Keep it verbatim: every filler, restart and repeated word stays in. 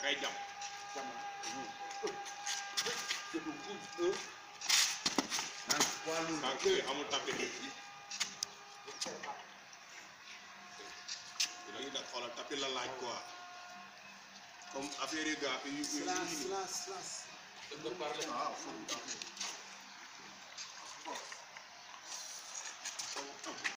ngay jàpp. jàmm. sànq amul tapis. dañuy def xoolal tapis la laaj quoi comme affaire yi gars yu yu silence silence silence.